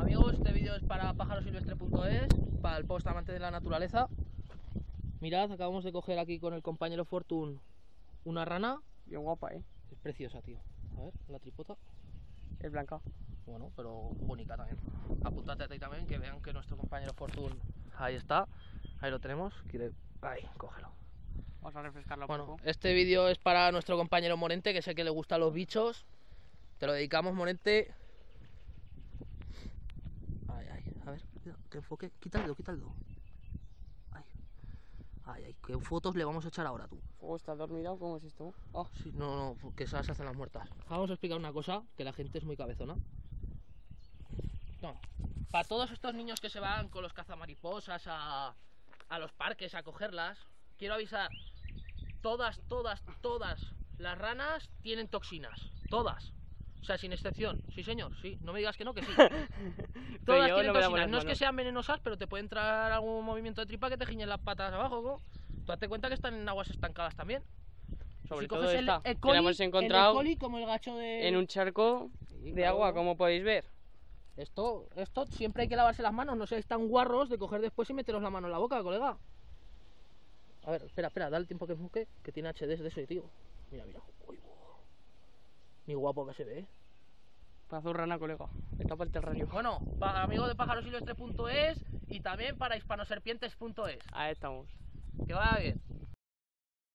Amigos, este vídeo es para pájarosilvestre.es, para el post amante de la naturaleza. Mirad, acabamos de coger aquí con el compañero Fortune una rana. Bien guapa, Es preciosa, tío. A ver, la tripota. Es blanca. Bueno, pero bonita también. Apúntate a ti también, que vean que nuestro compañero Fortune ahí está. Ahí lo tenemos. Quiere... Ahí, cógelo. Vamos a refrescarla un Bueno, poco. este vídeo es para nuestro compañero Morente, que sé que le gustan los bichos. Te lo dedicamos, Morente. Ay, ay, a ver, que enfoque. Quita el dedo, quita el dedo. Ay, ay, ay, qué fotos le vamos a echar ahora, tú. ¿Está dormida? ¿Cómo es esto? Oh. Sí, no, porque esas se hacen las muertas. Vamos a explicar una cosa, que la gente es muy cabezona. No, para todos estos niños que se van con los cazamariposas a los parques a cogerlas, quiero avisar, todas las ranas tienen toxinas, todas. O sea, sin excepción, sí señor, sí, no me digas que no, que sí. Todas tienen toxinas, no es que sean venenosas, pero te puede entrar algún movimiento de tripa que te giñen las patas abajo, ¿no? Tú date cuenta que están en aguas estancadas también. Sobre Si todo coges esta, el que la hemos encontrado el coli, como el gacho de... en un charco Sí, de claro. agua, como podéis ver. Esto siempre hay que lavarse las manos, no seáis tan guarros de coger después y meteros la mano en la boca, colega. A ver, espera, dale tiempo que enfoque, que tiene HDs de eso, tío. Mira, mira. Uy, mi guapo que se ve. Para rana, colega. Está para el terrario. Bueno, para amigos de pájarosilvestre.es y también para hispanoserpientes.es. Ahí estamos. Que vaya bien.